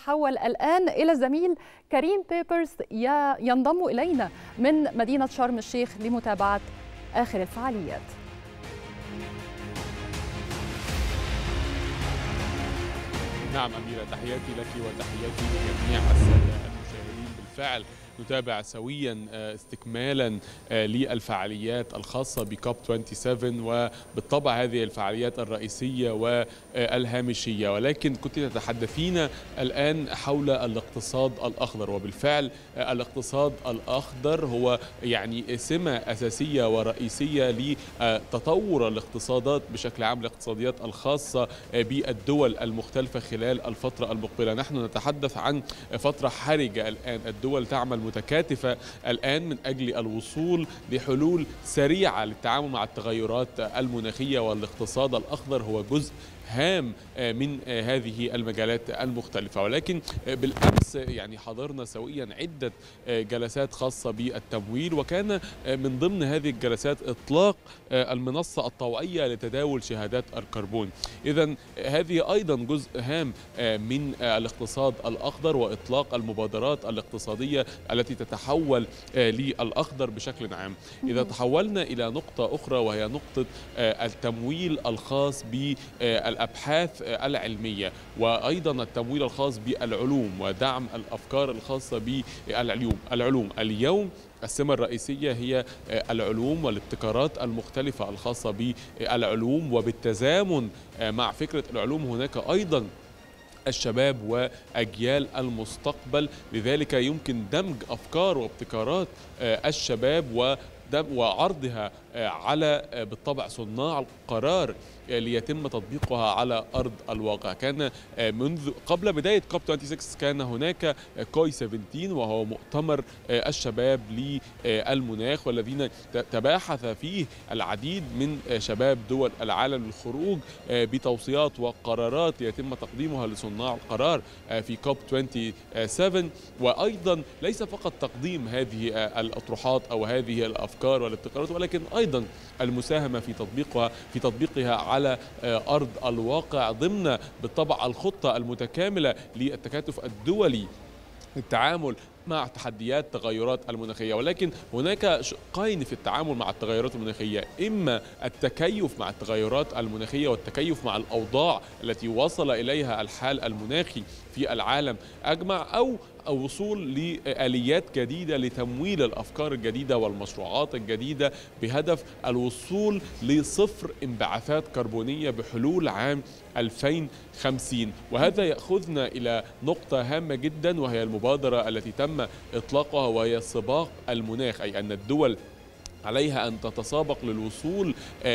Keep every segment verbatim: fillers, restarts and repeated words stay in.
نتحول الآن إلى الزميل كريم بيبرز ينضم إلينا من مدينة شرم الشيخ لمتابعة آخر الفعاليات. نعم أميرة، تحياتي لك وتحياتي لجميع السادة المشاهدين. بالفعل نتابع سويا استكمالا للفعاليات الخاصة بكوب سبعة وعشرين، وبالطبع هذه الفعاليات الرئيسية والهامشية، ولكن كنت تتحدثين الآن حول الاقتصاد الأخضر. وبالفعل الاقتصاد الأخضر هو يعني سمة أساسية ورئيسية لتطور الاقتصادات بشكل عام، الاقتصاديات الخاصة بالدول المختلفة خلال الفترة المقبلة. نحن نتحدث عن فترة حرجة الآن، الدول تعمل متكاتفة الآن من أجل الوصول لحلول سريعة للتعامل مع التغيرات المناخية، والاقتصاد الأخضر هو جزء هام من هذه المجالات المختلفة. ولكن بالأمس يعني حضرنا سويا عدة جلسات خاصة بالتمويل، وكان من ضمن هذه الجلسات إطلاق المنصة الطوعية لتداول شهادات الكربون. إذن هذه أيضا جزء هام من الاقتصاد الأخضر وإطلاق المبادرات الاقتصادية التي تتحول للأخضر بشكل عام. إذا تحولنا إلى نقطة أخرى وهي نقطة التمويل الخاص بالأبحاث العلمية، وأيضا التمويل الخاص بالعلوم ودعم الأفكار الخاصة بالعلوم. العلوم اليوم السمة الرئيسية هي العلوم والابتكارات المختلفة الخاصة بالعلوم، وبالتزامن مع فكرة العلوم هناك أيضا الشباب وأجيال المستقبل. لذلك يمكن دمج أفكار وابتكارات الشباب وعرضها على بالطبع صناع القرار ليتم تطبيقها على أرض الواقع. كان منذ قبل بداية كوب ستة وعشرين كان هناك كوي سبعتاشر، وهو مؤتمر الشباب للمناخ، والذين تباحث فيه العديد من شباب دول العالم للخروج بتوصيات وقرارات يتم تقديمها لصناع القرار في كوب سبعة وعشرين. وأيضا ليس فقط تقديم هذه الأطروحات أو هذه الأفكار والابتكارات، ولكن أيضا المساهمة في تطبيقها في تطبيقها على أرض الواقع ضمن بالطبع الخطة المتكاملة للتكاتف الدولي للتعامل مع تحديات التغيرات المناخية. ولكن هناك شقين في التعامل مع التغيرات المناخية: إما التكيف مع التغيرات المناخية والتكيف مع الأوضاع التي وصل إليها الحال المناخي في العالم أجمع، أو الوصول لآليات جديدة لتمويل الأفكار الجديدة والمشروعات الجديدة بهدف الوصول لصفر انبعاثات كربونية بحلول عام ألفين وخمسين. وهذا يأخذنا إلى نقطة هامة جدا، وهي المبادرة التي تم إطلاقها، وهي سباق المناخ، أي أن الدول عليها أن تتسابق للوصول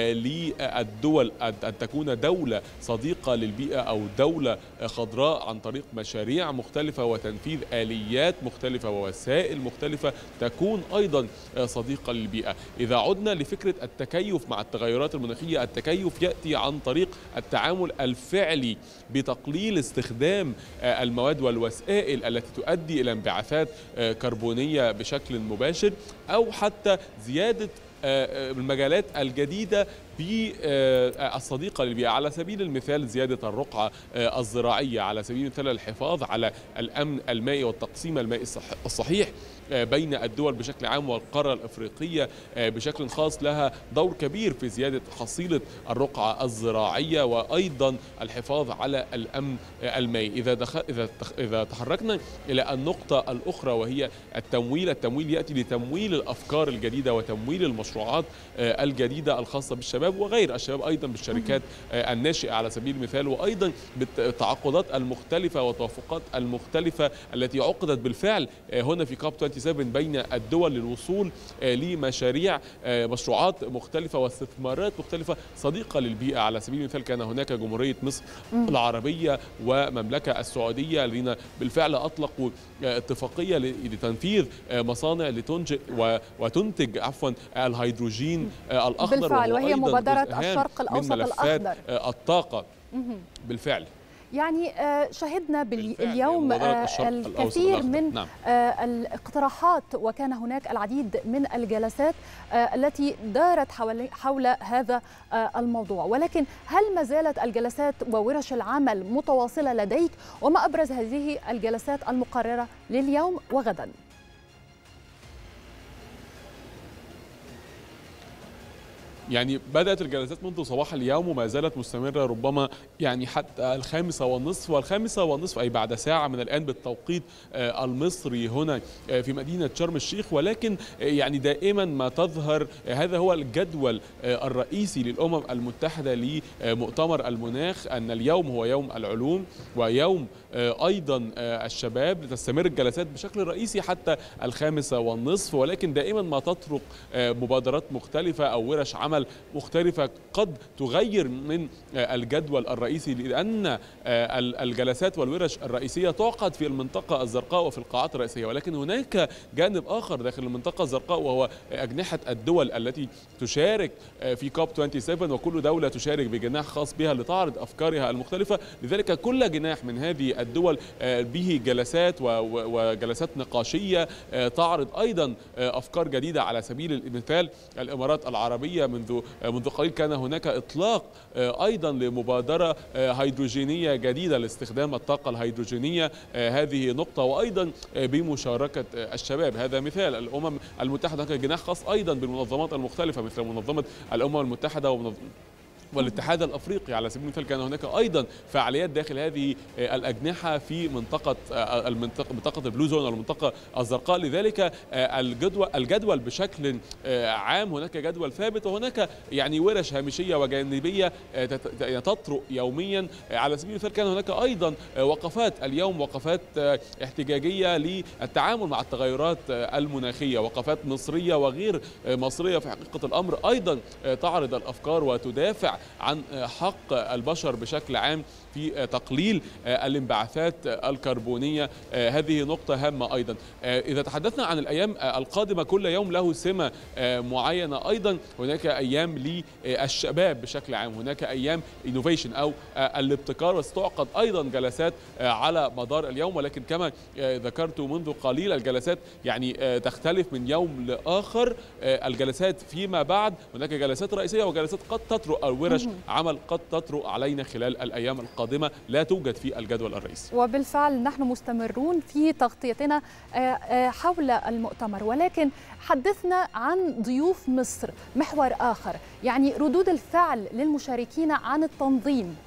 للدول أن تكون دولة صديقة للبيئة أو دولة خضراء عن طريق مشاريع مختلفة وتنفيذ آليات مختلفة ووسائل مختلفة تكون أيضا صديقة للبيئة. إذا عدنا لفكرة التكيف مع التغيرات المناخية، التكيف يأتي عن طريق التعامل الفعلي بتقليل استخدام المواد والوسائل التي تؤدي إلى انبعاثات كربونية بشكل مباشر، أو حتى زيادة المجالات الجديدة بالصديقة للبيئة. على سبيل المثال زيادة الرقعة الزراعية، على سبيل المثال الحفاظ على الأمن المائي والتقسيم المائي الصحيح بين الدول بشكل عام، والقارة الأفريقية بشكل خاص لها دور كبير في زيادة حصيلة الرقعة الزراعية، وأيضا الحفاظ على الأمن المائي. إذا دخل إذا إذا تحركنا إلى النقطة الأخرى وهي التمويل، التمويل يأتي لتمويل الأفكار الجديدة وتمويل المشروعات الجديدة الخاصة بالشباب وغير الشباب، أيضا بالشركات الناشئة على سبيل المثال، وأيضا بالتعاقدات المختلفة والتوافقات المختلفة التي عقدت بالفعل هنا في كوب سبعة وعشرين بين الدول للوصول لمشاريع مشروعات مختلفة واستثمارات مختلفة صديقة للبيئة. على سبيل المثال كان هناك جمهورية مصر العربية ومملكة السعودية الذين بالفعل أطلقوا اتفاقية لتنفيذ مصانع لتنتج وتنتج عفوا الهيدروجين الأخضر، بالفعل، وهي مبادرة الشرق الأوسط من ملفات الأخضر الطاقة. بالفعل يعني شهدنا اليوم الكثير من نعم. الاقتراحات، وكان هناك العديد من الجلسات التي دارت حول حول هذا الموضوع، ولكن هل ما زالت الجلسات وورش العمل متواصلة لديك؟ وما أبرز هذه الجلسات المقررة لليوم وغدا؟ يعني بدأت الجلسات منذ صباح اليوم وما زالت مستمرة ربما يعني حتى الخامسة والنصف، والخامسة والنصف أي بعد ساعة من الآن بالتوقيت المصري هنا في مدينة شرم الشيخ. ولكن يعني دائما ما تظهر هذا هو الجدول الرئيسي للأمم المتحدة لمؤتمر المناخ، أن اليوم هو يوم العلوم ويوم أيضا الشباب. لتستمر الجلسات بشكل رئيسي حتى الخامسة والنصف، ولكن دائما ما تطرق مبادرات مختلفة أو ورش عمل مختلفة قد تغير من الجدول الرئيسي، لأن الجلسات والورش الرئيسية تعقد في المنطقة الزرقاء وفي القاعات الرئيسية، ولكن هناك جانب آخر داخل المنطقة الزرقاء وهو أجنحة الدول التي تشارك في كوب سبعة وعشرين، وكل دولة تشارك بجناح خاص بها لتعرض أفكارها المختلفة. لذلك كل جناح من هذه الدول به جلسات وجلسات نقاشية تعرض أيضا أفكار جديدة. على سبيل المثال الإمارات العربية منذ منذ قليل كان هناك إطلاق أيضا لمبادرة هيدروجينية جديدة لاستخدام الطاقة الهيدروجينية، هذه نقطة، وأيضا بمشاركة الشباب. هذا مثال. الأمم المتحدة هناك جناح خاص أيضا بالمنظمات المختلفة مثل منظمة الأمم المتحدة ومنظمة والاتحاد الافريقي. على سبيل المثال كان هناك ايضا فعاليات داخل هذه الاجنحه في منطقه المنطقه منطقه البلو زون والمنطقه الزرقاء. لذلك الجدول الجدول بشكل عام هناك جدول ثابت، وهناك يعني ورش هامشيه وجانبيه تطرق يوميا. على سبيل المثال كان هناك ايضا وقفات اليوم، وقفات احتجاجيه للتعامل مع التغيرات المناخيه، وقفات مصريه وغير مصريه في حقيقه الامر ايضا تعرض الافكار وتدافع عن حق البشر بشكل عام في تقليل الانبعاثات الكربونية. هذه نقطة هامة أيضا. إذا تحدثنا عن الأيام القادمة، كل يوم له سمة معينة. أيضا هناك أيام للشباب بشكل عام، هناك أيام innovation أو الابتكار، وستعقد أيضا جلسات على مدار اليوم. ولكن كما ذكرت منذ قليل الجلسات يعني تختلف من يوم لآخر. الجلسات فيما بعد هناك جلسات رئيسية وجلسات قد تطرق أو ورش عمل قد تطرق علينا خلال الأيام القادمة لا توجد في الجدول الرئيسي. وبالفعل نحن مستمرون في تغطيتنا حول المؤتمر، ولكن حدثنا عن ضيوف مصر، محور آخر، يعني ردود الفعل للمشاركين عن التنظيم.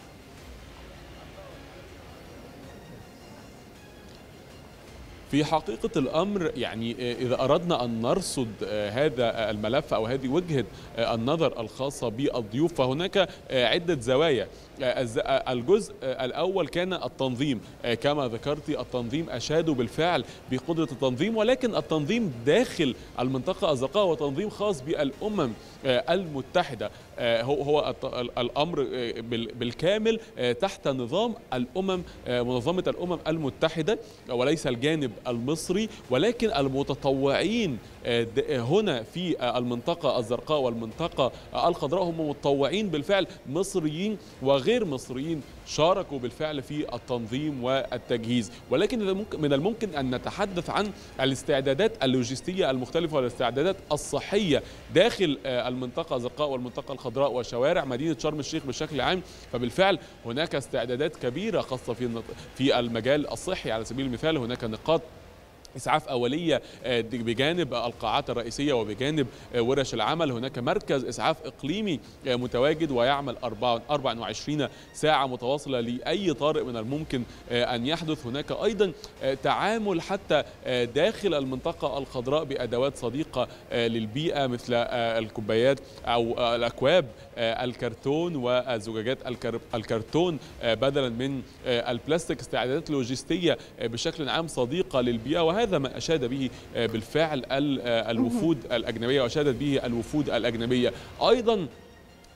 في حقيقة الأمر يعني إذا أردنا أن نرصد هذا الملف أو هذه وجهة النظر الخاصة بالضيوف، فهناك عدة زوايا. الجزء الأول كان التنظيم، كما ذكرت التنظيم أشادوا بالفعل بقدرة التنظيم، ولكن التنظيم داخل المنطقة الزرقاء وتنظيم خاص بالأمم المتحدة. هو هو الأمر بالكامل تحت نظام الأمم منظمة الأمم المتحدة، وليس الجانب المصري، ولكن المتطوعين هنا في المنطقة الزرقاء والمنطقة الخضراء هم متطوعين بالفعل، مصريين وغير مصريين شاركوا بالفعل في التنظيم والتجهيز. ولكن من الممكن أن نتحدث عن الاستعدادات اللوجستية المختلفة والاستعدادات الصحية داخل المنطقة الزرقاء والمنطقة الخضراء وشوارع مدينة شرم الشيخ بشكل عام. فبالفعل هناك استعدادات كبيرة خاصة في في المجال الصحي. على سبيل المثال هناك نقاط إسعاف أولية بجانب القاعات الرئيسية وبجانب ورش العمل. هناك مركز إسعاف إقليمي متواجد ويعمل أربعة وعشرين ساعة متواصلة لأي طارئ من الممكن أن يحدث. هناك أيضا تعامل حتى داخل المنطقة الخضراء بأدوات صديقة للبيئة مثل الكوبايات أو الأكواب الكرتون وزجاجات الكرتون بدلا من البلاستيك. استعدادات لوجستية بشكل عام صديقة للبيئة، وهذا ما أشاد به بالفعل الوفود الأجنبية وأشادت به الوفود الأجنبية. أيضا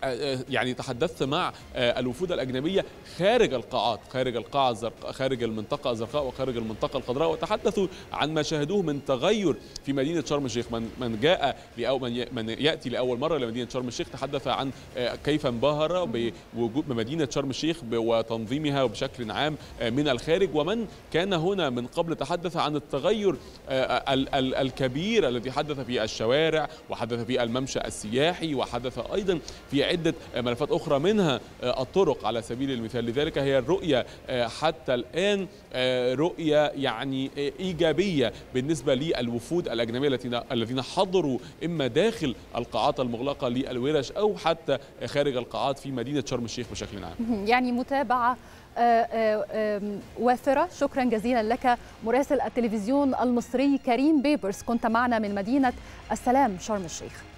يعني تحدثت مع الوفود الأجنبية خارج القاعات، خارج القاعة الزرقاء، خارج المنطقة الزرقاء وخارج المنطقة الخضراء، وتحدثوا عن ما شاهدوه من تغير في مدينة شرم الشيخ. من من جاء لأو من من يأتي لأول مرة لمدينة شرم الشيخ تحدث عن كيف انبهر بوجود مدينة شرم الشيخ وتنظيمها بشكل عام من الخارج، ومن كان هنا من قبل تحدث عن التغير الكبير الذي حدث في الشوارع وحدث في الممشى السياحي وحدث أيضا في عدة ملفات أخرى منها الطرق على سبيل المثال. لذلك هي الرؤية حتى الآن رؤية يعني إيجابية بالنسبة للوفود الأجنبية الذين حضروا إما داخل القاعات المغلقة للورش أو حتى خارج القاعات في مدينة شرم الشيخ بشكل عام. يعني متابعة وافرة. شكرا جزيلا لك مراسل التلفزيون المصري كريم بيبرس، كنت معنا من مدينة السلام شرم الشيخ.